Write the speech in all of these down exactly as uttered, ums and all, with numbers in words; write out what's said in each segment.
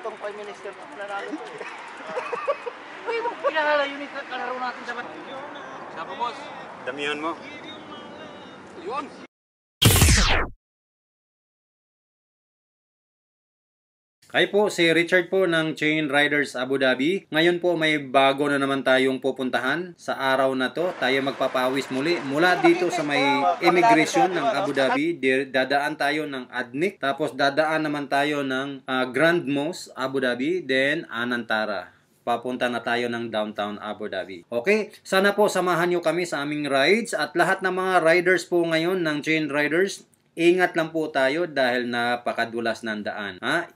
itong Prime Minister na nanalo to eh. Uy, itong pinahalayo nito kalaro natin sa ba't. Sabi boss. Damihan mo. Yun. Hi po, si Richard po ng Chain Riders Abu Dhabi. Ngayon po may bago na naman tayong pupuntahan sa araw na to. Tayo magpapawis muli mula dito sa may immigration ng Abu Dhabi. Dadaan tayo ng Adnik. Tapos dadaan naman tayo ng uh, Grand Mosque Abu Dhabi. Then Anantara. Papunta na tayo ng downtown Abu Dhabi. Okay? Sana po samahan nyo kami sa aming rides. At lahat ng mga riders po ngayon ng Chain Riders, ingat lang po tayo dahil napakadulas ng daan. Ha?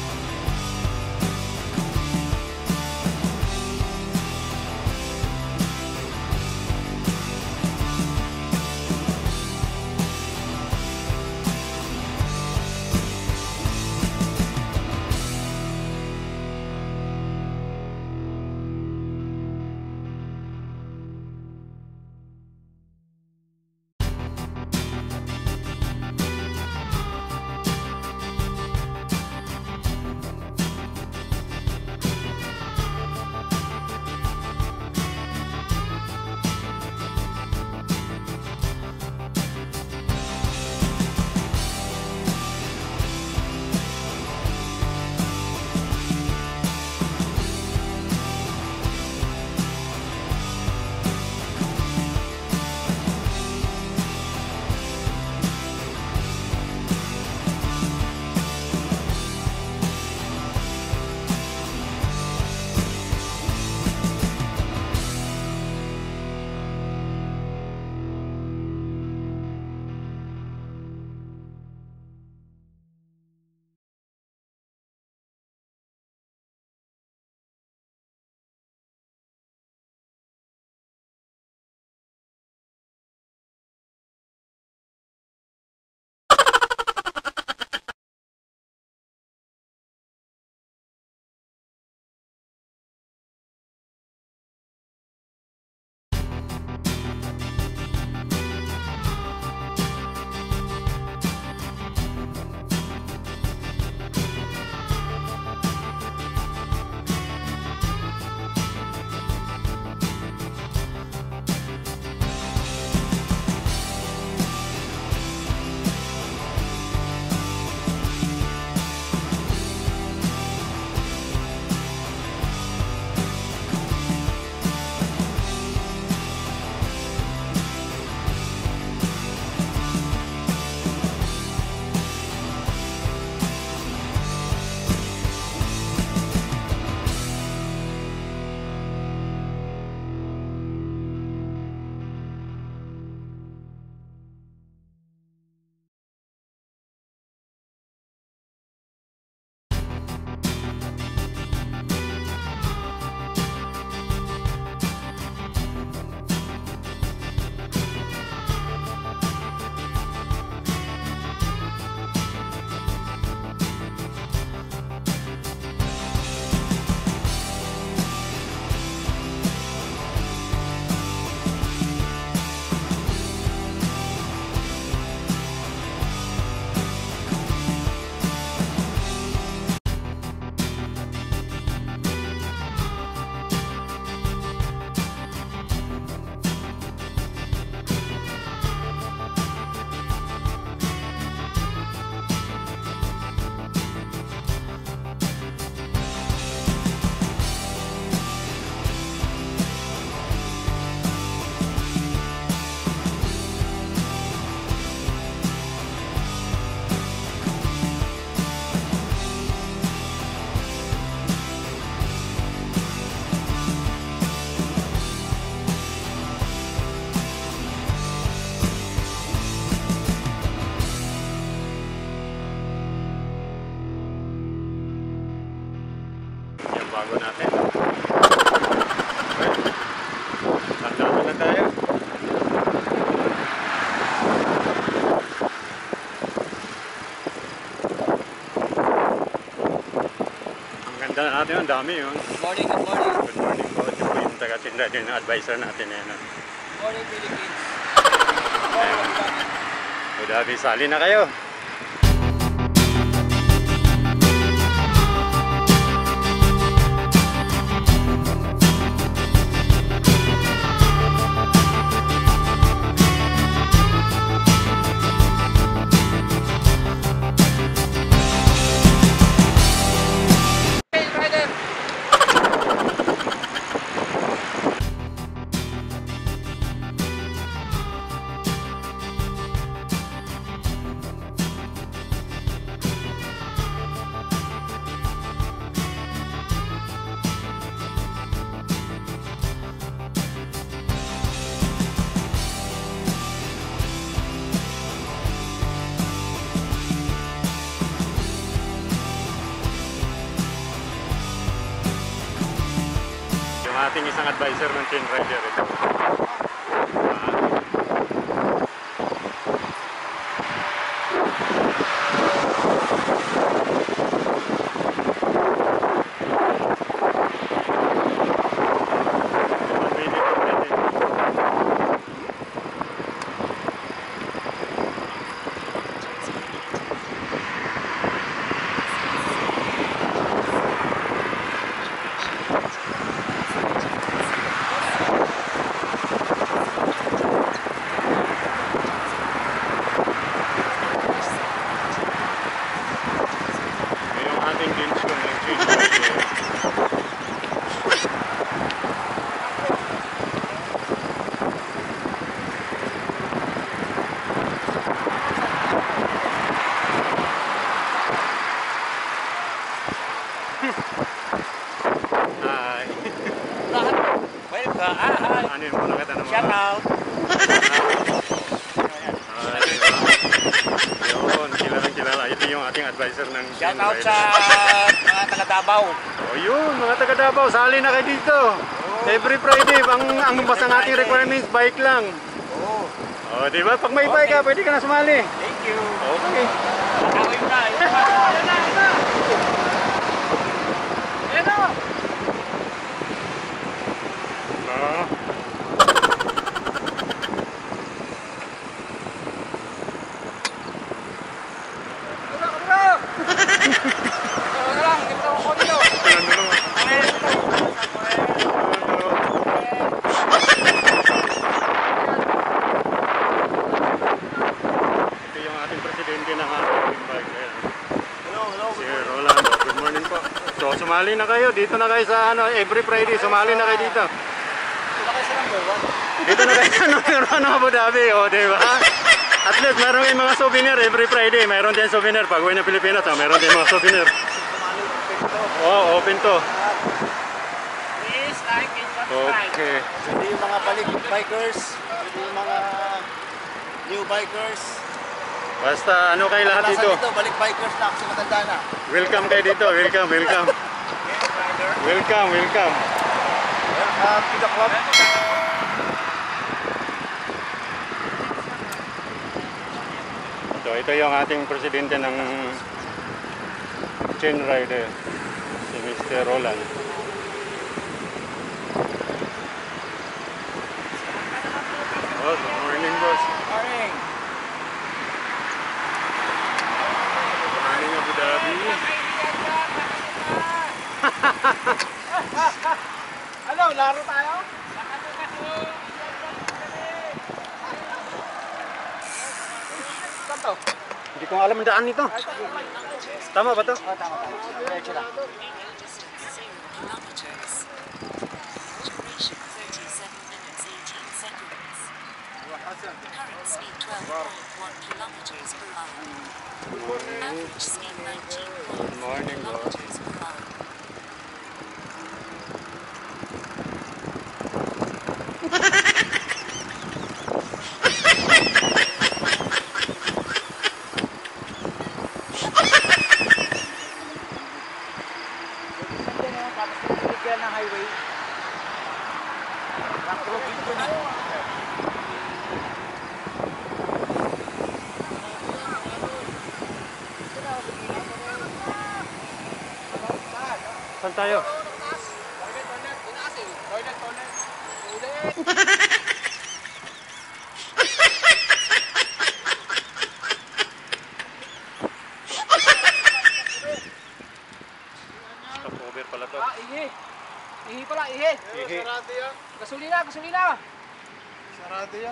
Bago natin. Tandaan na tayo. Ang ganda natin, ang dami yun. Good morning, good morning. Good morning po. Ito po yung taga-tinda din na advisor natin. Good morning, Philippines. Abu Dhabi, sali na kayo. ating isang advisor ng Chain Rider ito. Ano yun muna kita naman? Shout out! Yun, kilalang kilala. Ito yung ating advisor ng Shout Chain out Rider. sa mga taga Davao. Oh, yun, mga taga Davao, sali na kayo dito. Every Friday, ang ang basta ng ating requirements, bike lang. Oo. Oh, di ba? Pag may bike ka, pwede ka na sumali. Thank you. Okay. Nakawin na. Yun na. Yun na. Yun na. Yun na. Ah. Sumali na kayo, dito na kayo sa ano, every Friday, sumali na kayo dito. Dito na kayo sa number one ng Abu Dhabi, o, oh, diba? At least meron kayong mga souvenir every Friday, meron din souvenir. Pag uwi ng Pilipinas, oh, meron din mga souvenir. Oh, open to. Please like and subscribe. Okay. Hindi yung mga balik bikers, hindi yung mga new bikers. Basta ano kayo lahat Nasa dito. dito, balik bikers na kasi matanda na. Welcome kayo dito, welcome, welcome. Welcome, welcome. Welcome to the club. So ito yung ating presidente ng Chain Rider, si Mister Roland. Oh, good morning, boss. Morning. Good morning, Abu Dhabi. Ano, laro tayo? Saan to? Hindi ko alam ang daan nito. Tama ba to? Oh, tama, tama. Diretso lang. Current speed twelve point one kilometers per hour. Average speed nineteen point four Morning, boss. kilometers per hour. Bigyan ng highway. Rock-roading ko na. Saan tayo? Stopover pala to. Ah, ihi. Ihi pala, ihi. Ihi. Sarado yan. Gasolina, gasolina. Sarado yan.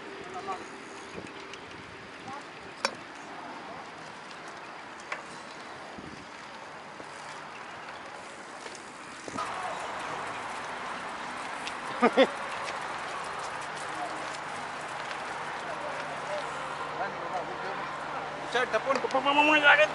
Sir, tapon ko pa mamamuna agad.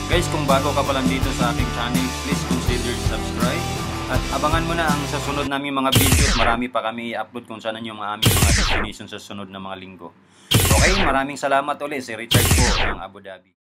Guys, kung bago ka pa lang dito sa ating channel, please consider subscribe. At abangan mo na ang sa sunod namin mga videos. Marami pa kami i-upload kung saan yung aming mga destination sa sunod na mga linggo. Okay, maraming salamat ulit si Richard po ng Abu Dhabi.